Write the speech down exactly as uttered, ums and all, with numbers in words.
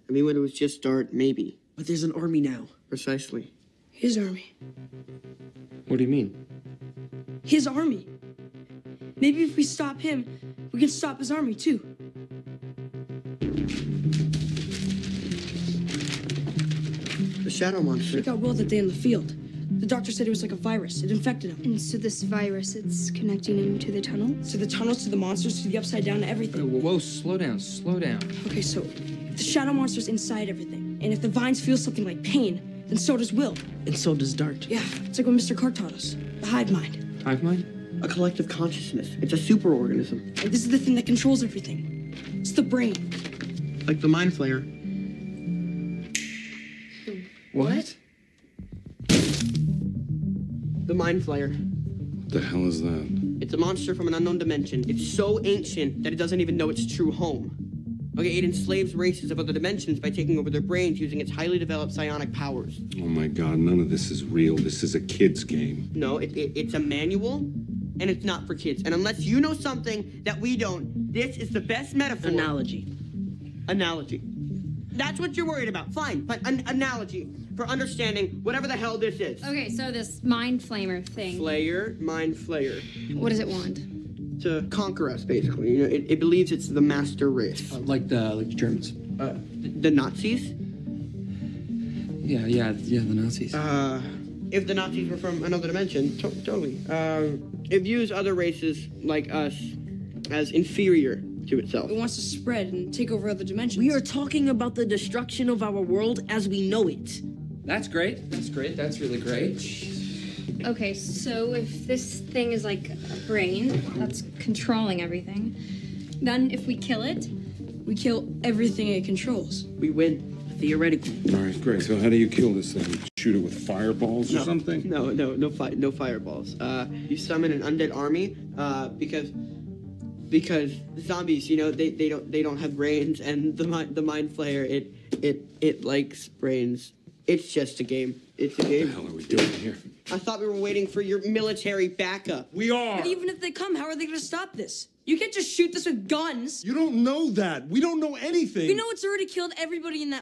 I mean, when it was just start, maybe. But there's an army now. Precisely. His army. What do you mean? His army. Maybe if we stop him, we can stop his army too. The shadow monster. We got Will that day in the field. The doctor said it was like a virus. It infected him. And so this virus, it's connecting him to the tunnels? To the tunnels, to the monsters, to the upside down, to everything. Whoa, whoa, slow down, slow down. Okay, so if the shadow monster's inside everything, and if the vines feel something like pain, then so does Will. And so does Dart. Yeah, it's like what Mister Carr taught us. The hive mind. Hive mind? A collective consciousness. It's a superorganism. And this is the thing that controls everything. It's the brain. Like the mind flayer. What? The mind flayer. What the hell is that? It's a monster from an unknown dimension. It's so ancient that it doesn't even know its true home. Okay, it enslaves races of other dimensions by taking over their brains using its highly developed psionic powers. Oh my god, none of this is real. This is a kid's game. No, it, it, it's a manual, and it's not for kids. And unless you know something that we don't, this is the best metaphor. Analogy. Analogy. That's what you're worried about. Fine, but an analogy for understanding whatever the hell this is. Okay, so this mind flamer thing. Flayer, mind flayer. What does it want? To conquer us, basically. You know, it, it believes it's the master race. Uh, like the like the Germans. Uh, the, the Nazis? Yeah, yeah, yeah, the Nazis. Uh, if the Nazis were from another dimension, to totally. Uh, it views other races like us as inferior to itself. It wants to spread and take over other dimensions. We are talking about the destruction of our world as we know it. That's great. That's great. That's really great. Okay, so if this thing is like a brain that's controlling everything, then if we kill it, we kill everything it controls. We win. Theoretically. All right, great. So how do you kill this thing? Shoot it with fireballs no, or something? No, no, no, fi no fireballs. Uh, you summon an undead army uh, because because zombies, you know, they, they don't they don't have brains, and the mind the mind flayer it it it likes brains. It's just a game. It's a game. What the hell are we doing here? I thought we were waiting for your military backup. We are. But even if they come, how are they going to stop this? You can't just shoot this with guns. You don't know that. We don't know anything. We know it's already killed everybody in that